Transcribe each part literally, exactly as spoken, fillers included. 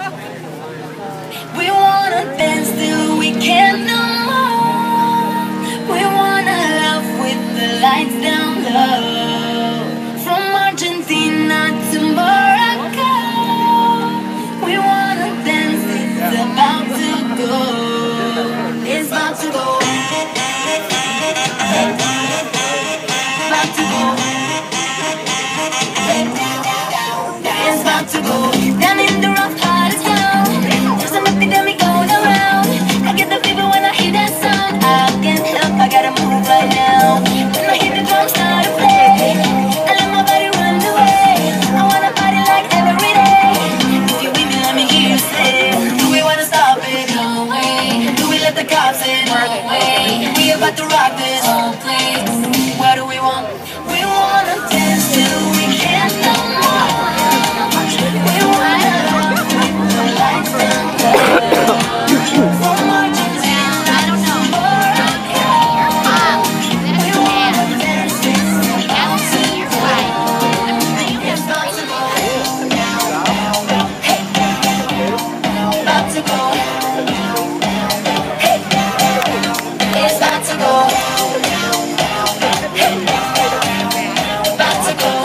We wanna dance till we can't no more. We wanna love with the lights down low. From Argentina to Morocco, we wanna dance, it's about to go. It's about to go. About to go. It's about to go. Down in the rough part of town, there's an epidemic going around. I get the fever when I hear that sound. I can't help, I gotta move right now. When I hear the drums start to play, I let my body run away. I wanna party like every day. If you with me, let me hear you say, do we wanna stop it? No way. Do we let the cops in? No way. We about to rock this whole place. What do we want? We wanna dance till we can't no more. We wanna love with the lights down low. From Argentina to Morocco, we wanna dance, it's about to go. It's about to go. Hey, about to go. Hey, it's about to go. Hey, about to go.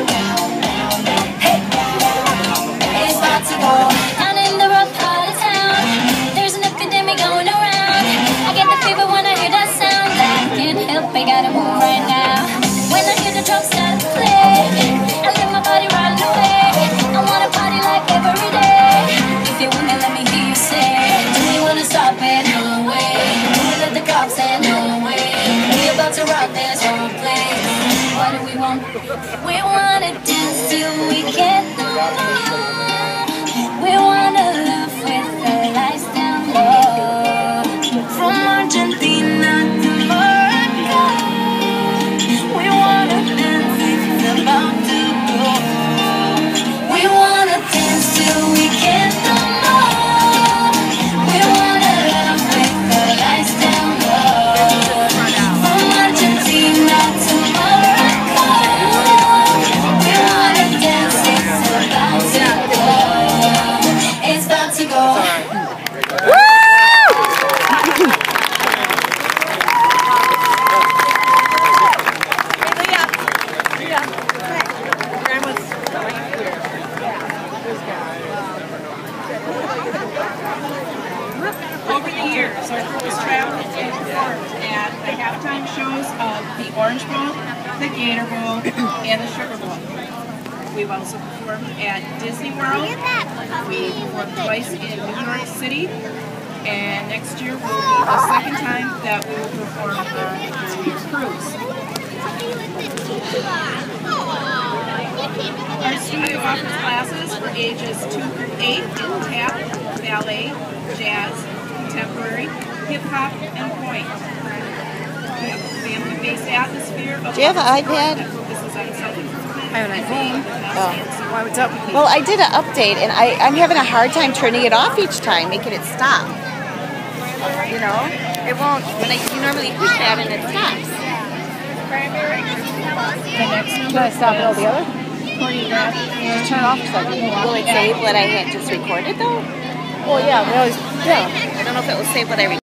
Hey, it's about to go. Down in the rough part of town, there's an epidemic going around. I get the fever when I hear that sound. I can't help, I gotta move right now. When I hear the drums start to play, I let my body run away. I wanna party like every day. If you wanna, let me hear you say, do we wanna stop it? No way. Do we let the cops in? No way. We about to rock this whole place. What do we want? We wanna dance till we can't no more. We wanna love with the lights down low. From Argentina to Morocco, we wanna dance, it's about to go. We wanna dance till we can't no more. We wanna love with the lights down low. From Argentina to Morocco, we wanna dance, it's about to go. It's about to go. Over the years, our group has traveled and performed at the halftime shows of the Orange Bowl, the Gator Bowl, and the Sugar Bowl. We've also performed at Disney World. We performed twice in New York City. And next year will be the second time that we will perform on a cruise. Our studio offers classes for ages two through eight in tap, ballet, jazz, contemporary, hip-hop, and point. We have a family-based atmosphere. Do you have an iPad? I have an iPhone. Oh. Why, what's up? Well, I did an update, and I, I'm having a hard time turning it off each time, making it stop. You know? It won't. When I, you normally push that and it stops. Can I stop it altogether? Just turn it off a second. Will it save what I had just recorded, though? Well, yeah, we always, yeah. I don't know if it will save what I recorded.